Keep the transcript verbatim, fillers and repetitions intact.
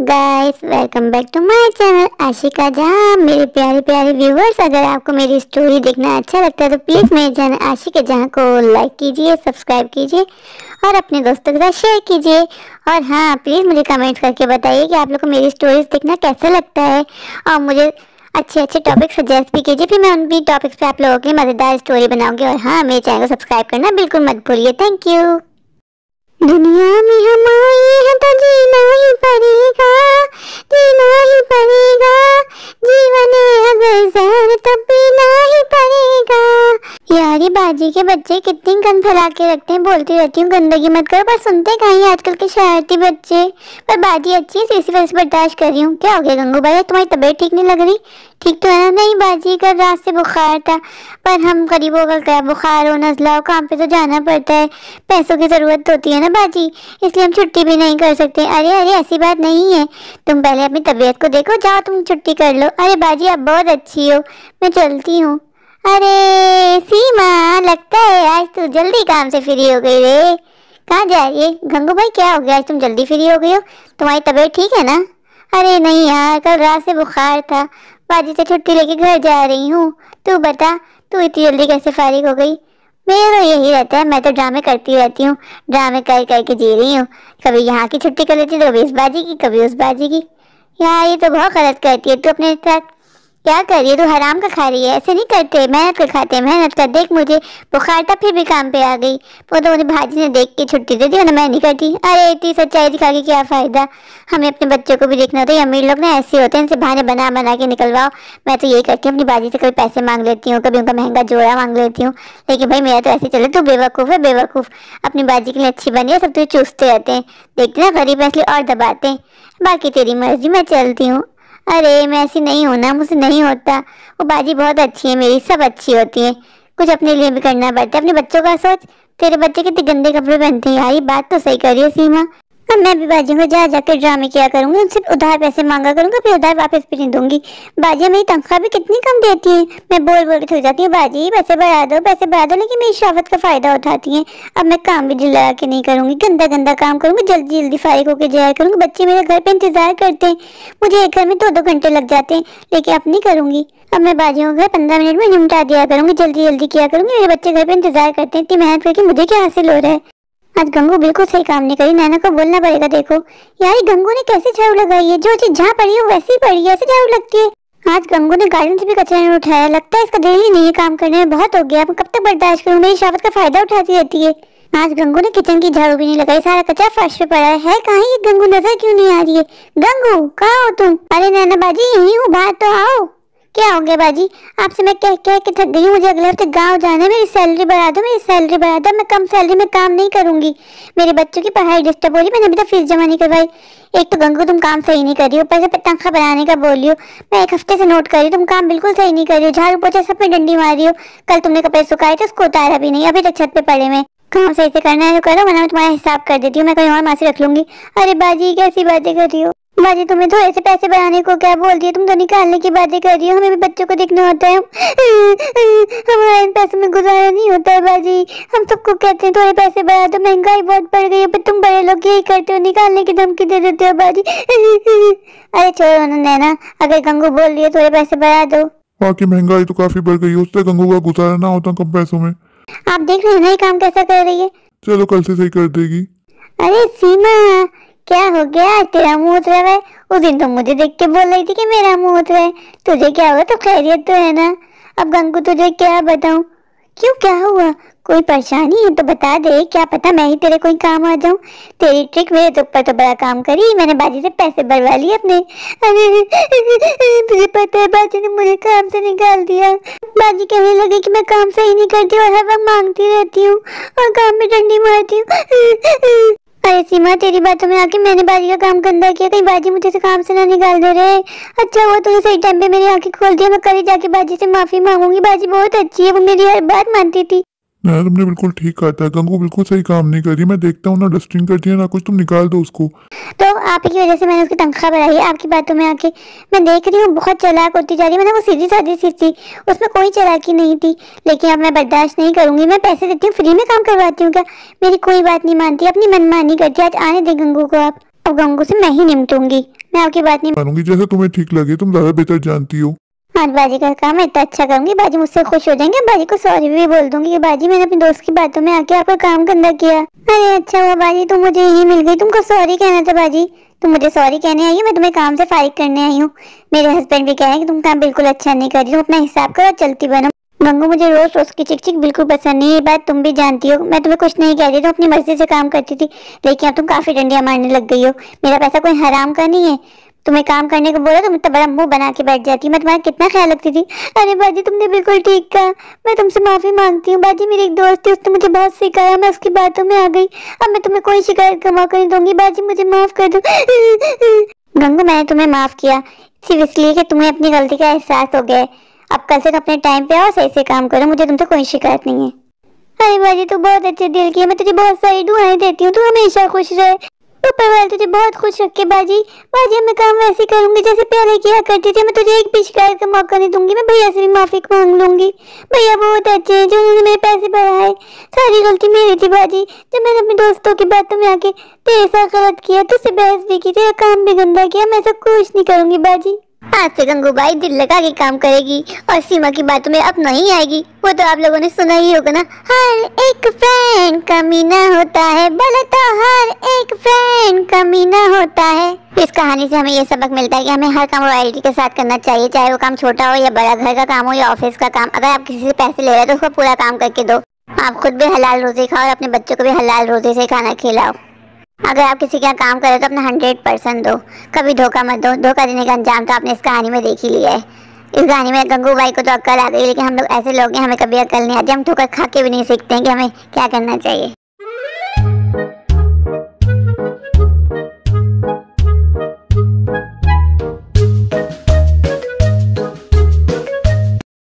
Guys, welcome back to my channel Ashika Jahan. मेरे प्यारे प्यारे व्यूवर्स, अगर आपको मेरी स्टोरी देखना अच्छा लगता है तो प्लीज़ मेरे चैनल आशिका जहां को लाइक कीजिए, सब्सक्राइब कीजिए और अपने दोस्तों के साथ शेयर कीजिए। और हाँ, प्लीज़ मुझे कमेंट करके बताइए कि आप लोग को मेरी स्टोरीज देखना कैसा लगता है और मुझे अच्छे अच्छे टॉपिक सजेस्ट भी कीजिए, फिर मैं उन भी टॉपिक्स पे आप लोगों के मज़ेदार स्टोरी बनाऊंगी। और हाँ, मेरे चैनल को सब्सक्राइब करना बिल्कुल मत भूलिए। Thank you. दुनिया में हम आए हैं तो जीना ही पड़ेगा, जीना ही पड़ेगा। जीवन है अगर जहर तो पीना ही पड़ेगा। यारी बाजी के बच्चे कितनी गंद फैला के रखते हैं। बोलती रहती हूँ गंदगी मत करो, पर सुनते कहीं आजकल के शरारती बच्चे। पर बाजी अच्छी है, इसी वजह से बर्दाश्त कर रही हूँ। क्या हो गया गंगू भाई, तुम्हारी तबीयत ठीक नहीं लग रही? ठीक तो है ना? नहीं बाजी, कल रात से बुखार था, पर हम गरीबों का क्या, बुखार हो नजला हो, काम पे तो जाना पड़ता है, पैसों की जरूरत होती है ना बाजी, इसलिए हम छुट्टी भी नहीं कर सकते। अरे अरे ऐसी बात नहीं है, तुम पहले अपनी तबीयत को देखो, जाओ तुम छुट्टी कर लो। अरे बाजी आप बहुत अच्छी हो, मैं चलती हूँ। अरे सीमा, लगता है आज तू जल्दी काम से फ्री हो गई रे। कहाँ जा रही है गंगू भाई? क्या हो गया आज तुम जल्दी फ्री हो गई हो? तुम्हारी तबीयत ठीक है ना? अरे नहीं यार, कल रात से बुखार था, बाजी से छुट्टी लेके घर जा रही हूँ। तू बता, तू इतनी जल्दी कैसे फारिग हो गई? मेरा तो यही रहता है, मैं तो ड्रामे करती रहती हूँ, ड्रामे कर कर के जी रही हूँ। कभी यहाँ की छुट्टी कर लेती, तो कभी इस बाजी की, कभी उस बाजी की। यार ये तो बहुत गलत करती है तू अपने साथ। क्या कर रही है तू? हराम का खा रही है? ऐसे नहीं करते, मेहनत कर खाते हैं, मेहनत कर। देख मुझे बुखार था फिर भी काम पे आ गई, वो तो मुझे भाजी ने देख के छुट्टी दे दी, वरना मैं नहीं करती। अरे इतनी सच्चाई दिखा के क्या फ़ायदा, हमें अपने बच्चों को भी देखना होता है। अमीर लोग ना ऐसे होते हैं, इनसे बहाने बना बना के निकलवाओ। मैं तो यही करती हूँ, अपनी बाजी से कभी पैसे मांग लेती हूँ, कभी उनका महंगा जोड़ा मांग लेती हूँ। लेकिन भाई मेरा तो ऐसे चले, तू बेवकूफ़ है बेवकूफ़। अपनी बाजी के लिए अच्छी बनी है, सब तुझे चूसते रहते हैं, देखते ना गरीब है इसलिए और दबाते हैं। बाकी तेरी मर्जी, मैं चलती हूँ। अरे मैं ऐसी नहीं हूँ ना, मुझसे नहीं होता। वो बाजी बहुत अच्छी है मेरी, सब अच्छी होती है। कुछ अपने लिए भी करना पड़ता है, अपने बच्चों का सोच। तेरे बच्चे कितने गंदे कपड़े पहनते हैं यार, ये बात तो सही कर रही है सीमा। अब मैं भी बाजी को जा जाकर ड्रामे किया करूंगी, उनसे उधार पैसे मांगा करूंगा, फिर उधार वापस भी नहीं दूंगी। बाजी मेरी तनख्वाह भी कितनी कम देती है, मैं बोल बोल के थक जाती हूँ, बाजी पैसे बढ़ा दो पैसे बढ़ा दो, लेकिन मेरी शराफत का फायदा उठाती है। अब मैं काम भी दिल लगा के नहीं करूंगी, गंदा गंदा काम करूंगी, जल्दी जल्दी फारिग होकर जाया करूंगी। बच्चे मेरे घर पे इंतजार करते हैं, मुझे एक घर में दो दो घंटे लग जाते हैं, लेकिन अब नहीं करूंगी। अब मैं बाजियों का घर पंद्रह मिनट में निपटा दिया करूंगी, जल्दी जल्दी किया करूंगी। मेरे बच्चे घर पे इंतजार करते हैं, इतनी मेहनत करके मुझे क्या हासिल हो रहा है? आज गंगू बिल्कुल सही काम नहीं करी, नैना को बोलना पड़ेगा। देखो यार गंगू ने कैसे झाड़ू लगाई है, जो चीज जहाँ पड़ी है वैसे ही पड़ी है, ऐसे झाड़ू लगती है। आज गंगू ने गार्डन से भी कचरा नहीं उठाया, लगता है इसका दिल ही नहीं है काम करने में, बहुत हो गया। अब कब तक बर्दाश्त करूँ, मेरी शराफत का फायदा उठाती रहती है। आज गंगू ने किचन की झाड़ू भी नहीं लगाई, सारा कचरा फर्श पे पड़ा है। है कहाँ ये गंगू, नजर क्यों नहीं आ रही है? गंगू कहाँ हो तुम? अरे नैना बाजी यही हूँ, बाहर तो आओ। क्या हो गया बाजी, आपसे मैं कह कह के थक गई हूँ, मुझे अगले हफ्ते गांव जाना है, मेरी सैलरी बढ़ा दो, मेरी सैलरी बढ़ा दो, मैं कम सैलरी में काम नहीं करूंगी। मेरे बच्चों की पढ़ाई डिस्टर्ब हो रही, मैंने अभी तक फीस जमा नहीं करवाई। एक तो गंगू तुम काम सही नहीं कर रही हो, ऊपर से तनख्वाह बढ़ाने का बोल रही हो। मैं एक हफ्ते से नोट कर रही हूँ, तुम काम बिल्कुल सही नहीं कर रही हो, झाड़ू पोछा सब में डंडी मार रही हो। कल तुमने कपड़े सुखाए थे, उसको उतारा भी नहीं, अभी तक छत पे पड़े में। काम सही से करना है तो करो, वरना मैं तुम्हारा हिसाब कर देती हूँ, मैं कहीं और मासी रख लूंगी। अरे बाजी कैसी बातें कर रही हो? बाजी तुम्हें थोड़े से पैसे बढ़ाने को क्या बोल दिया, तुम तो निकालने की बातें कर रही हो। हमें भी बच्चों को देखना होता है, हमारे इन पैसों में गुजारा नहीं होता है बाजी। हम सबको कहते हैं थोड़े पैसे बढ़ा दो, महंगाई बहुत बढ़ गई है, पर तुम बड़े लोग यही करते हो, निकालने की धमकी दे देते हो बाजी। अरे छोड़ो ना नैना, अगर गंगू बोल रही है थोड़े पैसे बढ़ा दो। बाकी महंगाई तो काफी बढ़ गई है, उससे गंगू का गुजारा ना होता कम पैसों में। आप देख रहे हो ना ये काम कैसा कर रही है। चलो कल से सही कर देगी। अरे सीमा क्या हो गया, तेरा मुंह उतरा है? उस दिन तो मुझे देख के बोल रही थी कि मेरा मुंह उतरा है, तुझे क्या हुआ? तो खैरियत तो है ना? अब गंगू तुझे क्या बताऊं, क्यों क्या हुआ? कोई परेशानी है तो बता दे, क्या पता मैं ही तेरे कोई काम आ जाऊं। तेरी ट्रिक मेरे तो ऊपर तो बड़ा काम करी, मैंने बाजी से पैसे बढ़वा लिए अपने। अरे तुझे पता है बाजी ने मुझे काम से निकाल दिया। बाजी कहने लगी कि मैं काम सही नहीं करती और हर वक्त मांगती रहती हूँ और काम में डंडी मारती हूँ। अरे सीमा तेरी बातों में आके मैंने बाजी का काम गंदा किया, कहीं बाजी मुझे से काम से ना निकाल दे रहे। अच्छा वो तुझे सही टाइम पे मेरी आंखें खोल दिया, मैं कल ही जाके बाजी से माफी मांगूंगी। बाजी बहुत अच्छी है, वो मेरी हर बात मानती थी। ना तुमने बिल्कुल ठीक कहा था, गंगू बिल्कुल सही काम नहीं कर रही। मैं देखता हूँ ना डस्टिंग करती है ना कुछ, तुम निकाल दो उसको। तो आप ही की वजह से मैंने उसकी तनख्वाह बढ़ाई है, आपकी बातों में आके। मैं देख रही हूँ बहुत चालाक होती जा रही है, मैंने वो सीधी सादी सी थी, उसमें कोई चालाकी नहीं थी। लेकिन अब मैं बर्दाश्त नहीं करूंगी, मैं पैसे देती हूँ, फ्री में काम करवाती हूँ क्या? मेरी कोई बात नहीं मानती, अपनी मनमानी करती है। आज आने दे गंगू को आप, अब गंगू से मैं ही निपटूंगी। मैं आपकी बात नहीं मानूंगी, जैसा तुम्हें ठीक लगे, तुम ज्यादा बेहतर जानती हो। आज बाजी का काम मैं इतना अच्छा करूंगी, बाजी मुझसे खुश हो जाएंगे। बाजी को सॉरी भी बोल दूंगी कि बाजी मैंने अपने दोस्त की बातों में आके आपका काम गंदा किया। अरे अच्छा हुआ बाजी तुम मुझे यही मिल गई, तुमको सॉरी कहना था बाजी। तुम मुझे सॉरी कहने आई हो, मैं तुम्हें काम से फारिग करने आई हूँ। मेरे हस्बैंड भी कह रहे हैं कि तुम काम बिल्कुल अच्छा नहीं कर रही, तुम अपना हिसाब करो, चलती बनो। गंगू मुझे रोज रोज की चिक चिक बिल्कुल पसंद नहीं है, ये बात तुम भी जानती हो। मैं तुम्हें कुछ नहीं कहती, तुम अपनी मर्जी से काम करती थी, लेकिन अब तुम काफी डंडियां मारने लग गई हो। मेरा पैसा कोई हराम का नहीं है, तुम्हें काम करने को बोला तुम इतना बड़ा मुंह बना के बैठ जाती। मैं तुम्हारा कितना ख्याल रखती थी। अरे बाजी तुमने बिल्कुल ठीक कहा, मैं तुमसे माफी मांगती हूँ। बाजी मेरी एक दोस्त थी, उसने मुझे बहुत सिखाया, मैं उसकी बातों में आ गई। अब मैं तुम्हें कोई शिकायत का मौका नहीं दूंगी। बाजी मुझे माफ कर दो। गंगू मैंने तुम्हें माफ किया सिर्फ इसलिए कि तुम्हें अपनी गलती का एहसास हो गया है। अब कल से तो अपने टाइम पे आओ, सही से काम करो, मुझे तुमसे कोई शिकायत नहीं है। अरे बाजी तू बहुत अच्छे दिल की है, मैं तुझे बहुत सारी दुआएं देती हूँ, तू हमेशा खुश रहे, ऊपर वाले तुझे बहुत खुश रखे। बाजी बाजी मैं काम वैसे करूंगी जैसे पहले किया करती थी, मैं तुझे एक भी शिकायत का मौका नहीं दूंगी। मैं भैया से भी माफी मांग लूंगी, भैया बहुत अच्छे हैं जो उन्होंने मेरे पैसे बढ़ाए। सारी गलती मेरी थी बाजी, जब मैंने अपने दोस्तों की बातों में आके तेरे साथ गलत किया, तुझसे बहस भी की, तेरा काम भी गंदा किया। मैं सब कुछ नहीं करूंगी बाजी। आज से गंगूबाई दिल लगा के काम करेगी और सीमा की बातों में अब नहीं आएगी। वो तो आप लोगों ने सुना ही होगा ना, हर एक फ्रेंड कमीना होता है, बोले तो हर एक फ्रेंड कमीना होता है। इस कहानी से हमें ये सबक मिलता है कि हमें हर काम रॉयल्टी के साथ करना चाहिए, चाहे वो काम छोटा हो या बड़ा, घर का काम हो या ऑफिस का काम। अगर आप किसी से पैसे ले रहे हो तो उसको पूरा काम करके दो। आप खुद भी हलाल रोटी खाओ और अपने बच्चों को भी हलाल रोटी से खाना खिलाओ। अगर आप किसी के यहाँ काम करें तो अपना हंड्रेड परसेंट दो, कभी धोखा मत दो। धोखा देने का अंजाम तो आपने इस कहानी में देख ही लिया है। इस कहानी में गंगूबाई को तो अक्ल आ गई, लेकिन हम लोग ऐसे लोग हैं, हमें कभी अक्ल नहीं आती। हम ठोकर खा के भी नहीं सीखते हैं कि हमें क्या करना चाहिए।